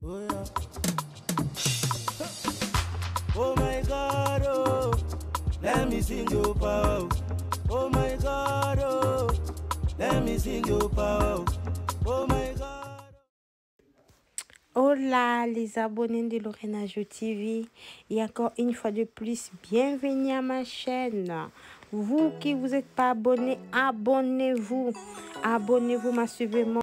Oh yeah. Oh my God, oh, let me sing your power. Oh my God, oh, let me sing your power. Oh my God. Hola les abonnés de Lorena Jo TV, et encore une fois de plus, bienvenue à ma chaîne. Vous qui vous n'êtes pas abonnés, abonnez-vous. Abonnez-vous massivement.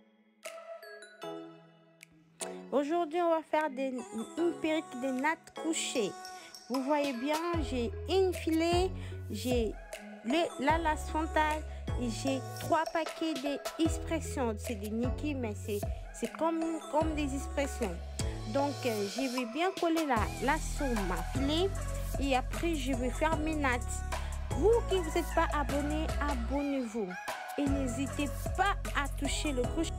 Aujourd'hui, on va faire une perruque de nattes couchées. Vous voyez bien, j'ai une filet, j'ai la lace frontale et j'ai 3 paquets d'expressions. C'est des Niki, mais c'est comme des expressions. Donc, je vais bien coller la sur ma filet et après, je vais faire mes nattes. Vous qui vous n'êtes pas abonnés, abonnez-vous. Et n'hésitez pas à toucher le cloche.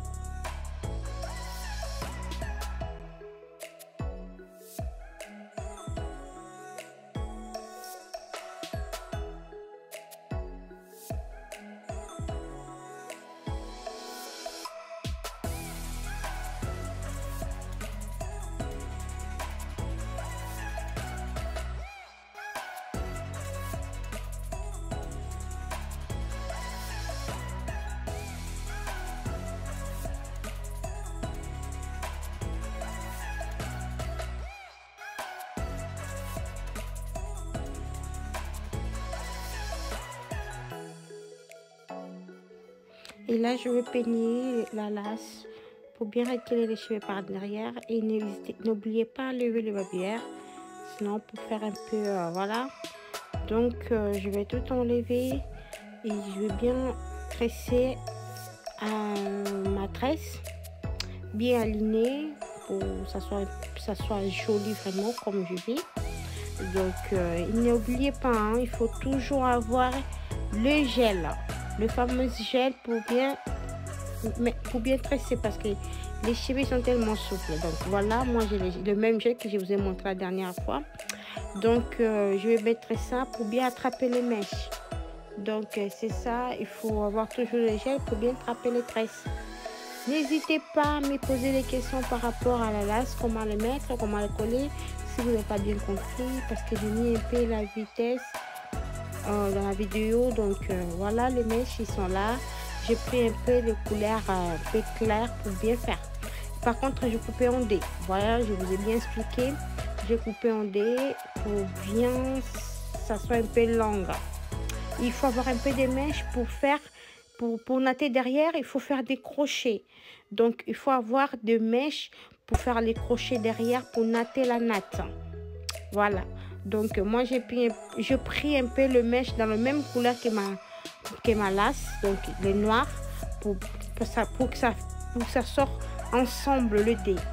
Et là, je vais peigner la lace pour bien retirer les cheveux par derrière. Et n'oubliez pas à lever le barbière, sinon pour faire un peu, voilà. Donc, je vais tout enlever et je vais bien tresser ma tresse, bien alignée pour que ça soit joli vraiment comme je veux. Donc, n'oubliez pas, hein, il faut toujours avoir le gel. Le fameux gel pour bien tresser parce que les cheveux sont tellement souples. Donc voilà, moi j'ai le même gel que je vous ai montré la dernière fois. Donc je vais mettre ça pour bien attraper les mèches. Donc c'est ça, il faut avoir toujours le gel pour bien attraper les tresses. N'hésitez pas à me poser des questions par rapport à la lace, comment le mettre, comment le coller, si vous n'avez pas bien compris, parce que j'ai mis un peu la vitesse dans la vidéo. Donc voilà, les mèches ils sont là. J'ai pris un peu de couleur un peu claire pour bien faire. Par contre, je coupais en dés. Voilà, je vous ai bien expliqué. J'ai coupé en dés pour bien ça soit un peu long. Il faut avoir un peu de mèches pour faire pour natter derrière. Il faut faire des crochets. Donc il faut avoir des mèches pour faire les crochets derrière pour natter la natte. Voilà. Donc moi j'ai pris un peu le mèche dans la même couleur que ma lace, donc le noir, pour que ça sorte ensemble le dé.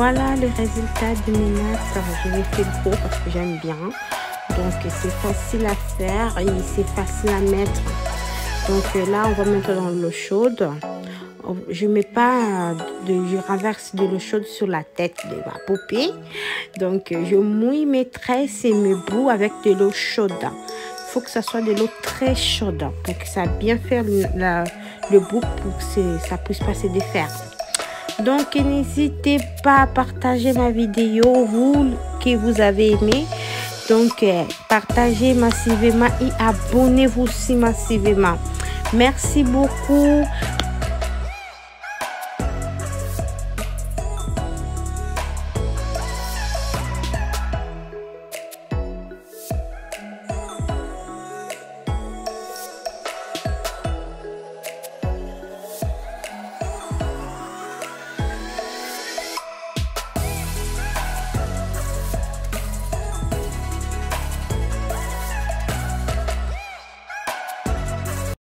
voilà le résultat de mes nattes. Je l'ai fait gros parce que j'aime bien. Donc c'est facile à faire et c'est facile à mettre. Donc là on va mettre dans l'eau chaude. Je mets pas je renverse de l'eau chaude sur la tête de ma poupée. Donc je mouille mes tresses et mes bouts avec de l'eau chaude. Il faut que ça soit de l'eau très chaude pour que ça bien faire le bout pour que ça puisse pas se défaire. Donc n'hésitez pas à partager ma vidéo, vous que vous avez aimé. Donc partagez massivement et abonnez-vous aussi massivement. Merci beaucoup.